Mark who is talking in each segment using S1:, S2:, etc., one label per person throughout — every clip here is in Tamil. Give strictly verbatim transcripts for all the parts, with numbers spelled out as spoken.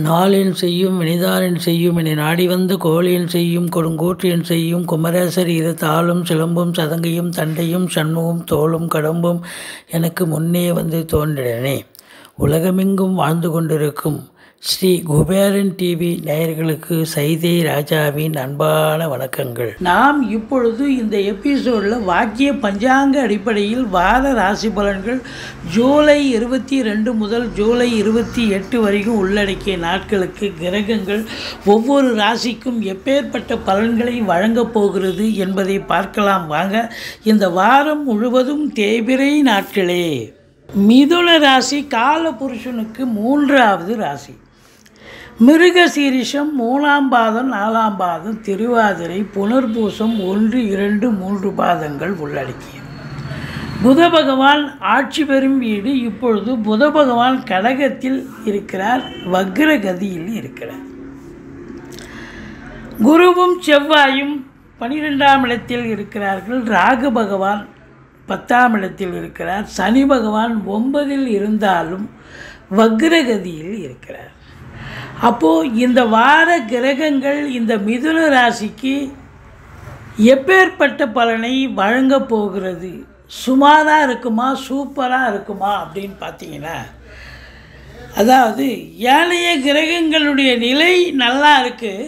S1: நாளென் செய்யும் வினைதானென் செய்யும் என நாடி வந்த கோளென் செய்யும் கொடுங்கோற்றென் செய்யும் குமரேசர் இரு தாளும் சிலம்பும் சதங்கையும் தண்டையும் சண்முகம் தோளும் கடம்பும் எனக்கு முன்னே வந்து தோன்றினே. உலகமெங்கும் வாழ்ந்து கொண்டிருக்கும் ஸ்ரீ குபேரன் டிவி நேயர்களுக்கு சைதை ராஜாவின் அன்பான வணக்கங்கள். நாம் இப்பொழுது இந்த எபிசோடில் வாக்கிய பஞ்சாங்க அடிப்படையில் வார ராசி பலன்கள் ஜூலை இருபத்தி ரெண்டு முதல் ஜூலை இருபத்தி எட்டு வரைக்கும் உள்ளடக்கிய நாட்களுக்கு கிரகங்கள் ஒவ்வொரு ராசிக்கும் எப்பேற்பட்ட பலன்களை வழங்கப் போகிறது என்பதை பார்க்கலாம் வாங்க. இந்த வாரம் முழுவதும் தேய்பிறை நாட்களே. மிதுன ராசி கால புருஷனுக்கு மூன்றாவது ராசி. மிருகசீரிஷம் மூணாம் பாதம் நாலாம் பாதம் திருவாதிரை புனர்பூசம் ஒன்று இரண்டு மூன்று பாதங்கள் உள்ளடக்கிய புத பகவான் ஆட்சி பெறும் வீடு. இப்பொழுது புத பகவான் கடகத்தில் இருக்கிறார், வக்ரகதியில் இருக்கிறார். குருவும் செவ்வாயும் பனிரெண்டாம் இடத்தில் இருக்கிறார்கள். ராகு பகவான் பத்தாம் இடத்தில் இருக்கிறார். சனி பகவான் ஒன்பதில் இருந்தாலும் வக்ரகதியில் இருக்கிறார். அப்போது இந்த வார கிரகங்கள் இந்த மிதுன ராசிக்கு எப்பேற்பட்ட பலனை வழங்கப் போகிறது? சுமாராக இருக்குமா சூப்பராக இருக்குமா அப்படின்னு பார்த்தீங்கன்னா, அதாவது ஏனைய கிரகங்களுடைய நிலை நல்லா இருக்குது,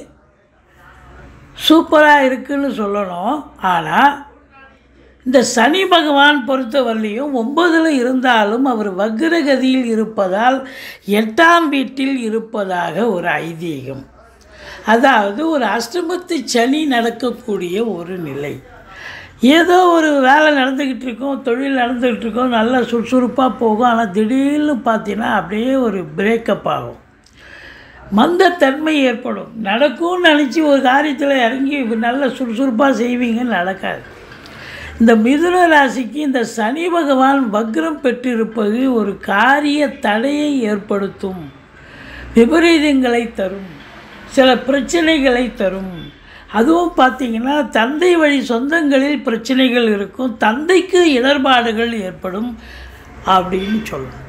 S1: சூப்பராக இருக்குன்னு சொல்லணும். ஆனால் இந்த சனி பகவான் பொறுத்தவரையிலையும் ஒன்பதில் இருந்தாலும் அவர் வக்ரகதியில் இருப்பதால் எட்டாம் வீட்டில் இருப்பதாக ஒரு ஐதீகம். அதாவது ஒரு அஷ்டமத்து சனி நடக்கக்கூடிய ஒரு நிலை. ஏதோ ஒரு வேலை நடந்துக்கிட்டு இருக்கோம், தொழில் நடந்துக்கிட்டு இருக்கோம், நல்லா சுறுசுறுப்பாக போகும். ஆனால் திடீர்னு பார்த்தீங்கன்னா அப்படியே ஒரு பிரேக்கப் ஆகும், மந்தத்தன்மை ஏற்படும். நடக்கும்னு நினச்சி ஒரு காரியத்தில் இறங்கி நல்ல சுறுசுறுப்பாக செய்வீங்க, நடக்காது. இந்த மிதுன ராசிக்கு இந்த சனி பகவான் வக்ரம் பெற்றிருப்பது ஒரு காரிய தடையை ஏற்படுத்தும், விபரீதங்களை தரும், சில பிரச்சனைகளை தரும். அதுவும் பார்த்திங்கன்னா தந்தை வழி சொந்தங்களில் பிரச்சனைகள் இருக்கும், தந்தைக்கு இடர்பாடுகள் ஏற்படும் அப்படின்னு சொல்லணும்.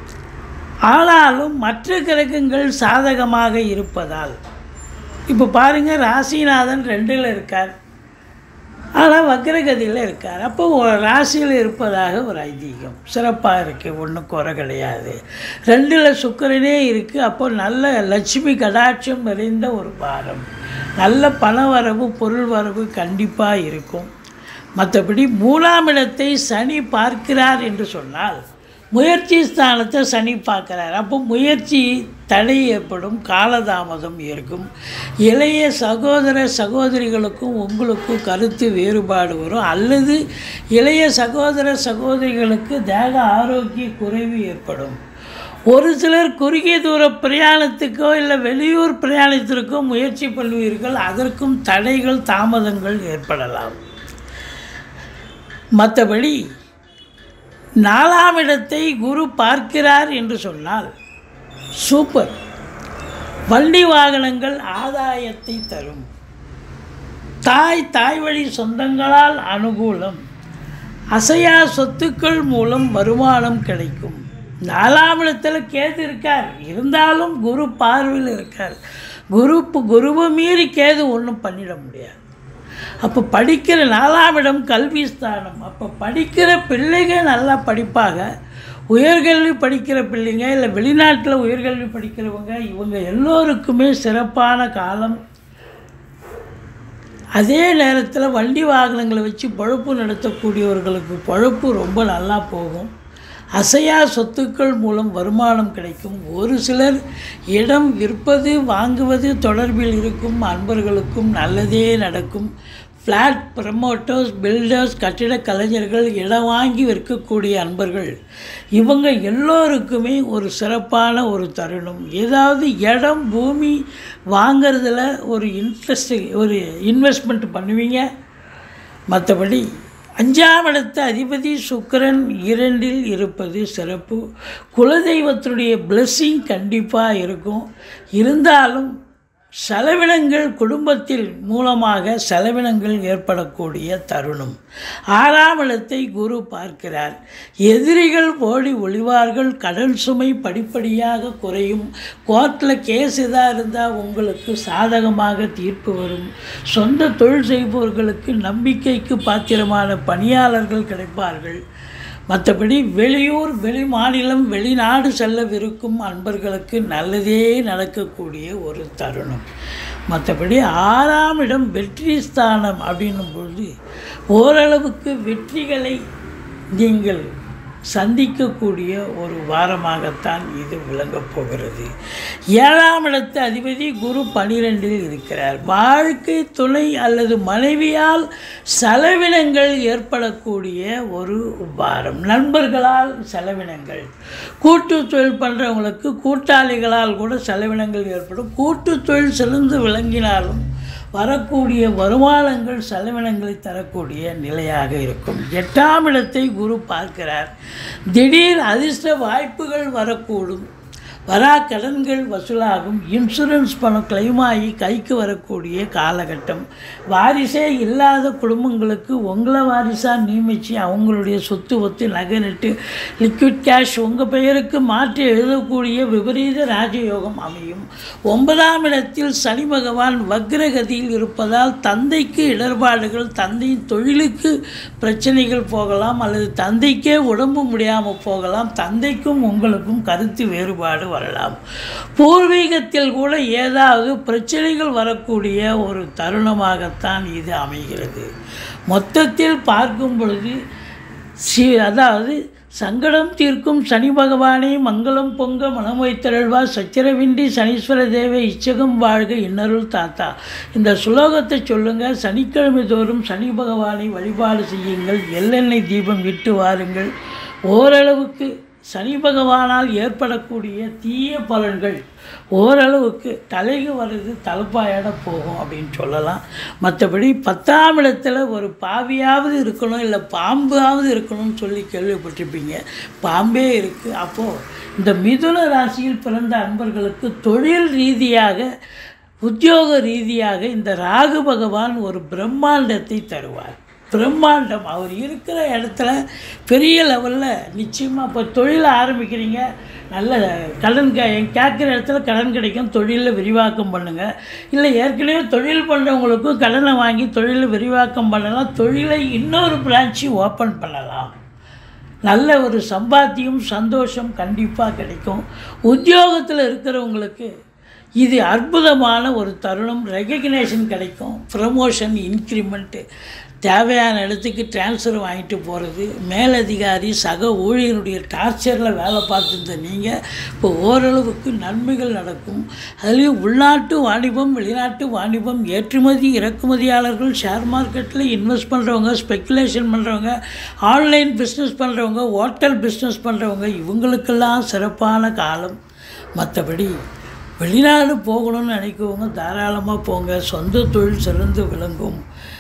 S1: ஆனாலும் மற்ற கிரகங்கள் சாதகமாக இருப்பதால், இப்போ பாருங்கள், ராசிநாதன் ரெண்டில் இருக்கார், ஆனால் வக்ரகதியில் இருக்கார். அப்போ ஒரு ராசியில் இருப்பதாக ஒரு ஐதீகம், சிறப்பாக இருக்குது, ஒன்றும் குறை கிடையாது. ரெண்டில் சுக்கிரனே இருக்குது. அப்போ நல்ல லட்சுமி கடாட்சம் நிறைந்த ஒரு வாரம், நல்ல பண வரவு பொருள் வரவு கண்டிப்பாக இருக்கும். மற்றபடி மூணாம் இடத்தை சனி பார்க்கிறார் என்று சொன்னால் முயற்சி ஸ்தானத்தை சனி பார்க்குறார். அப்போ முயற்சி தடை ஏற்படும், காலதாமதம் இருக்கும். இளைய சகோதர சகோதரிகளுக்கும் உங்களுக்கும் கருத்து வேறுபாடு வரும், அல்லது இளைய சகோதர சகோதரிகளுக்கு தேக ஆரோக்கிய குறைவு ஏற்படும். ஒரு சிலர் குறுகிய தூர பிரயாணத்துக்கோ இல்லை வெளியூர் பிரயாணத்திற்கோ முயற்சி பண்ணுவீர்கள், அதற்கும் தடைகள் தாமதங்கள் ஏற்படலாம். மற்றபடி நாலாம் இடத்தை குரு பார்க்கிறார் என்று சொன்னால் சூப்பர். வண்டி வாகனங்கள் ஆதாயத்தை தரும், தாய் தாய் வழி சொந்தங்களால் அனுகூலம், அசையா சொத்துக்கள் மூலம் வருமானம் கிடைக்கும். நாலாம் இடத்துல கேது இருக்கார், இருந்தாலும் குரு பார்வையில் இருக்கார். குரு குருவை மீறி கேது ஒன்றும் பண்ணிட முடியாது. அப்போ படிக்கிற நாலாம் இடம் கல்வி ஸ்தானம். அப்போ படிக்கிற பிள்ளைகள் நல்லா படிப்பாக, உயர்கல்வி படிக்கிற பிள்ளைங்க இல்லை வெளிநாட்டில் உயர்கல்வி படிக்கிறவங்க, இவங்க எல்லோருக்குமே சிறப்பான காலம். அதே நேரத்தில் வண்டி வாகனங்களை வச்சு பொழப்பு நடத்தக்கூடியவர்களுக்கு பொழப்பு ரொம்ப நல்லா போகும். அசையா சொத்துக்கள் மூலம் வருமானம் கிடைக்கும். ஒரு சிலர் இடம் விற்பது வாங்குவது தொடர்பில் இருக்கும் அன்பர்களுக்கும் நல்லதே நடக்கும். ஃப்ளாட் ப்ரமோட்டர்ஸ், பில்டர்ஸ், கட்டிட கலைஞர்கள், இடம் வாங்கி விற்கக்கூடிய அன்பர்கள், இவங்க எல்லோருக்குமே ஒரு சிறப்பான ஒரு தருணம். ஏதாவது இடம் பூமி வாங்கிறதுல ஒரு இன்ட்ரெஸ்ட், ஒரு இன்வெஸ்ட்மெண்ட் பண்ணுவீங்க. மற்றபடி அஞ்சாம் இடத்து அதிபதி சுக்கிரன் இரண்டில் இருப்பது சிறப்பு. குலதெய்வத்தினுடைய பிளெஸ்ஸிங் கண்டிப்பாக இருக்கும். இருந்தாலும் செலவினங்கள் குடும்பத்தில் மூலமாக செலவினங்கள் ஏற்படக்கூடிய தருணம். ஆறாம் இடத்தை குரு பார்க்கிறார். எதிரிகள் ஓடி ஒளிவார்கள். கடன் சுமை படிப்படியாக குறையும். கோர்ட்டில் கேஸ் எதாக இருந்தால் உங்களுக்கு சாதகமாக தீர்ப்பு வரும். சொந்த தொழில் செய்பவர்களுக்கு நம்பிக்கைக்கு பாத்திரமான பணியாளர்கள் கிடைப்பார்கள். மற்றபடி வெளியூர் வெளி மாநிலம் வெளிநாடு செல்லவிருக்கும் அன்பர்களுக்கு நல்லதே நடக்கக்கூடிய ஒரு தருணம். மற்றபடி ஆறாம் இடம் வெற்றி ஸ்தானம் அப்படின்னும் பொழுது ஓரளவுக்கு வெற்றிகளை நீங்கள் சந்திக்கக்கூடிய ஒரு வாரமாகத்தான் இது விளங்கப் போகிறது. ஏழாம் இடத்து அதிபதி குரு பனிரெண்டில் இருக்கிறார். வாழ்க்கை துணை அல்லது மனைவியால் செலவினங்கள் ஏற்படக்கூடிய ஒரு வாரம். நண்பர்களால் செலவினங்கள், கூட்டு தொழில் பண்ணுறவங்களுக்கு கூட்டாளிகளால் கூட செலவினங்கள் ஏற்படும். கூட்டு தொழில் சிறந்து விளங்கினாலும் வரக்கூடிய வருமானங்கள் செலவினங்களை தரக்கூடிய நிலையாக இருக்கும். எட்டாம் இடத்தை குரு பார்க்கிறார். திடீர் அதிர்ஷ்ட வாய்ப்புகள் வரக்கூடும். வரா கடன்கள் வசூலாகும். இன்சூரன்ஸ் பணம் கிளைம் ஆகி கைக்கு வரக்கூடிய காலகட்டம். வாரிசே இல்லாத குடும்பங்களுக்கு உங்களை வாரிசாக நியமித்து அவங்களுடைய சொத்து ஒத்து நகை நட்டு லிக்விட் கேஷ் உங்கள் பெயருக்கு மாற்றி எழுதக்கூடிய விபரீத ராஜயோகம் அமையும். ஒன்பதாம் இடத்தில் சனி பகவான் வக்ரகதியில் இருப்பதால் தந்தைக்கு இடர்பாடுகள், தந்தையின் தொழிலுக்கு பிரச்சனைகள் போகலாம், அல்லது தந்தைக்கே உடம்பு முடியாமல் போகலாம். தந்தைக்கும் உங்களுக்கும் கருத்து வேறுபாடு வரலாம். பூர்வீகத்தில் கூட ஏதாவது பிரச்சனைகள் வரக்கூடிய ஒரு தருணமாகத்தான் இது அமைகிறது. மொத்தத்தில் பார்க்கும் பொழுது சி அதாவது சங்கடம் தீர்க்கும் சனி பகவானே மங்களம் பொங்க மனம் வைத்தருள்வா சச்சரவின்றி சனீஸ்வர தேவை இச்சகம் வாழ்க இன்னருள் தாத்தா. இந்த சுலோகத்தை சொல்லுங்கள். சனிக்கிழமை தோறும் சனி பகவானை வழிபாடு செய்யுங்கள். எள்ளெண்ணெய் தீபம் இட்டு வாருங்கள். ஓரளவுக்கு சனி பகவானால் ஏற்படக்கூடிய தீய பலன்கள் ஓரளவுக்கு தலைக்கு வருது தலைப்பாயோட போகும் அப்படின்னு சொல்லலாம். மற்றபடி பத்தாம் இடத்துல ஒரு பாவியாவது இருக்கணும், இல்லை பாம்பாவது இருக்கணும்னு சொல்லி கேள்விப்பட்டிருப்பீங்க. பாம்பே இருக்குது. அப்போது இந்த மிதுன ராசியில் பிறந்த அன்பர்களுக்கு தொழில் ரீதியாக, உத்தியோக ரீதியாக இந்த ராகு பகவான் ஒரு பிரம்மாண்டத்தை தருவார். பிரம்மாண்டம் அவர் இருக்கிற இடத்துல பெரிய லெவலில் நிச்சயமாக. இப்போ தொழிலை ஆரம்பிக்கிறீங்க, நல்ல கடன் கே கேட்குற இடத்துல கடன் கிடைக்கும். தொழிலில் விரிவாக்கம் பண்ணுங்கள். இல்லை ஏற்கனவே தொழில் பண்ணுறவங்களுக்கும் கடனை வாங்கி தொழிலை விரிவாக்கம் பண்ணலாம். தொழிலை இன்னொரு பிரான்ச்சு ஓப்பன் பண்ணலாம். நல்ல ஒரு சம்பாத்தியம் சந்தோஷம் கண்டிப்பாக கிடைக்கும். உத்தியோகத்தில் இருக்கிறவங்களுக்கு இது அற்புதமான ஒரு தருணம். ரெகக்னேஷன் கிடைக்கும். ப்ரமோஷன், இன்க்ரிமெண்ட்டு, தேவையான இடத்துக்கு டிரான்ஸ்ஃபர் வாங்கிட்டு போகிறது. மேலதிகாரி சக ஊழியருடைய டார்ச்சரில் வேலை பார்த்துருந்த நீங்கள் இப்போ ஓரளவுக்கு நன்மைகள் நடக்கும். அதுலேயும் உள்நாட்டு வாணிபம், வெளிநாட்டு வாணிபம், ஏற்றுமதி இறக்குமதியாளர்கள், ஷேர் மார்க்கெட்டில் இன்வெஸ்ட் பண்ணுறவங்க, ஸ்பெக்குலேஷன் பண்ணுறவங்க, ஆன்லைன் பிஸ்னஸ் பண்ணுறவங்க, ஹோட்டல் பிஸ்னஸ் பண்ணுறவங்க, இவங்களுக்கெல்லாம் சிறப்பான காலம். மற்றபடி வெளிநாடு போகணும்னு நினைக்கிறவங்க தாராளமாக போங்க. சொந்த தொழில் சிறந்து விளங்கும்.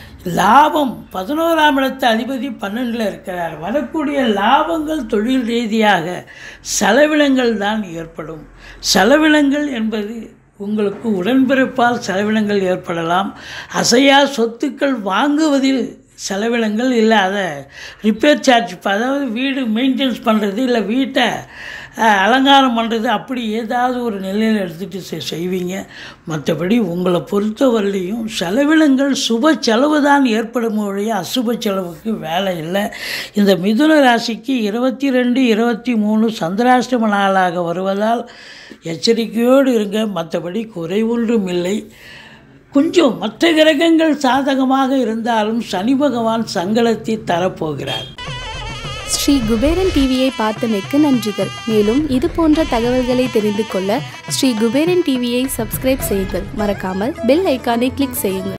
S1: லாபம், பதினோராம் இடத்து அதிபதி பன்னெண்டில் இருக்கிறார். வரக்கூடிய லாபங்கள் தொழில் ரீதியாக செலவினங்கள் தான் ஏற்படும். செலவினங்கள் என்பது உங்களுக்கு உடன்பிறப்பால் செலவினங்கள் ஏற்படலாம். அசையா சொத்துக்கள் வாங்குவதில் செலவினங்கள், இல்லை அதை ரிப்பேர் சார்ஜ், அதாவது வீடு மெயின்டெனன்ஸ் பண்ணுறது, இல்லை வீட்டை அலங்காரம் பண்ணுறது, அப்படி ஏதாவது ஒரு நிலையில் எடுத்துகிட்டு செய்வீங்க. மற்றபடி உங்களை பொறுத்தவரையிலையும் செலவினங்கள் சுப செலவு தான் ஏற்படும் ஒழிய அசுப செலவுக்கு வேலை இல்லை. இந்த மிதுன ராசிக்கு இருபத்தி ரெண்டு இருபத்தி மூணு சந்திராஷ்டம நாளாக வருவதால் எச்சரிக்கையோடு இருங்க. மற்றபடி குறைவொன்றும் இல்லை. கொஞ்சம் மற்ற கிரகங்கள் சாதகமாக இருந்தாலும் சனி பகவான் சங்கடத்தை தரப்போகிறார்.
S2: ஸ்ரீ குபேரன் டிவியை பார்த்தமைக்கு நன்றிகள். மேலும் இது போன்ற தகவல்களை தெரிந்து கொள்ள ஸ்ரீ குபேரன் டிவியை சப்ஸ்கிரைப் செய்யுங்கள். மறக்காமல் பெல் ஐக்கானை கிளிக் செய்யுங்கள்.